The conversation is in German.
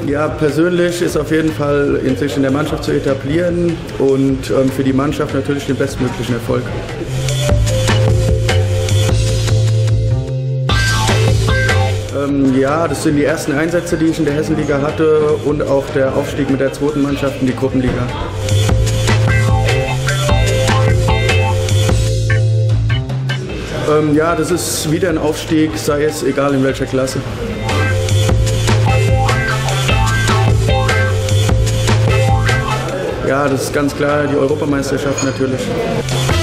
Ja, persönlich ist auf jeden Fall sich in der Mannschaft zu etablieren und für die Mannschaft natürlich den bestmöglichen Erfolg. Ja, das sind die ersten Einsätze, die ich in der Hessenliga hatte und auch der Aufstieg mit der zweiten Mannschaft in die Gruppenliga. Ja, das ist wieder ein Aufstieg, sei es egal in welcher Klasse. Ja, das ist ganz klar die Europameisterschaft natürlich.